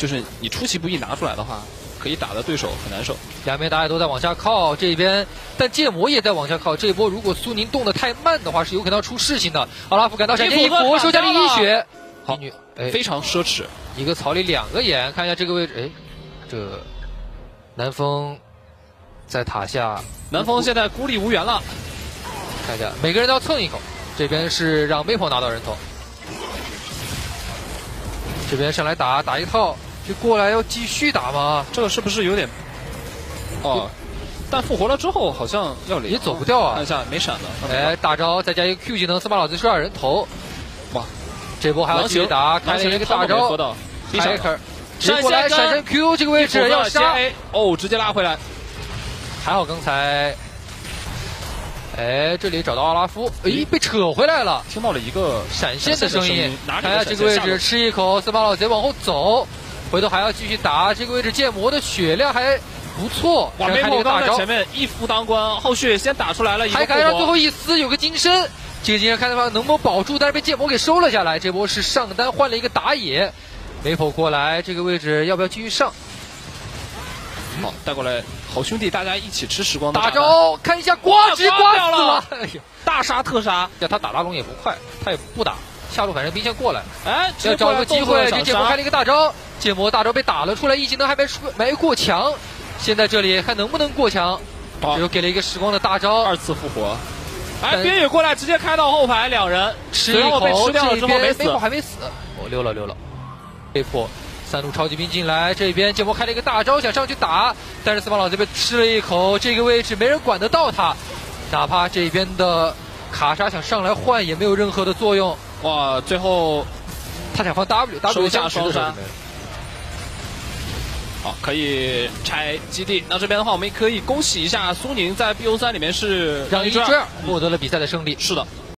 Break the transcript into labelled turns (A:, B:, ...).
A: 就是你出其不意拿出来的话，可以打的对手很难受。
B: 两边大家都在往下靠，这边但剑魔也在往下靠。这一波如果苏宁动得太慢的话，是有可能要出事情的。奥拉夫赶到闪电一搏，收下了一血。
A: 好，非常奢侈。
B: 一个草里两个眼，看一下这个位置，哎，这南风在塔下，
A: 南风现在孤立无援了。
B: 看一下，每个人都要蹭一口。这边是让梅婆拿到人头，这边上来打一套，就过来要继续打吗？
A: 这个是不是有点？哦，但复活了之后好像要
B: 也走不掉啊！
A: 看一下没闪的，
B: 哎，大招再加一个 Q 技能，斯巴老子收下人头。哇，这波还要继续打，开了一个大招，开开，直接过来闪身 Q 这个位置要杀，
A: 哦，直接拉回来。
B: 还好刚才，哎，这里找到奥拉夫，哎，被扯回来了，
A: 听到了一个
B: 闪现的声音。看一下这个位置，吃一口，斯巴老贼往后走，回头还要继续打。这个位置剑魔的血量还不错，
A: 哇，梅婆刚在前面一夫当关，后续先打出来了一个复活，
B: 还赶上最后一丝有个金身。这个金身看的话能否保住，但是被剑魔给收了下来。这波是上单换了一个打野，梅婆过来这个位置要不要继续上？
A: 好，带过来，好兄弟，大家一起吃时光的
B: 大招，看一下直接刮死了，
A: 哎呦，大杀特杀！
B: 要他打拉龙也不快，他也不打，下路反正兵线过来，
A: 哎，
B: 要找个机会给剑魔开了一个大招，剑魔大招被打了出来，一技能还没过墙，现在这里还能不能过墙？又给了一个时光的大招，
A: 二次复活。哎，边野过来直接开到后排，两人
B: 吃一口，
A: 被吃掉了之后没死，
B: 还没死，哦，溜了，被迫。三路超级兵进来，这边剑魔开了一个大招，想上去打，但是斯巴老贼被吃了一口，这个位置没人管得到他，哪怕这边的卡莎想上来换也没有任何的作用。
A: 哇，最后
B: 他想放 W
A: 下双杀。好，可以拆基地。那这边的话，我们也可以恭喜一下苏宁在 BO3里面是
B: 让1-2获得了比赛的胜利。
A: 是的。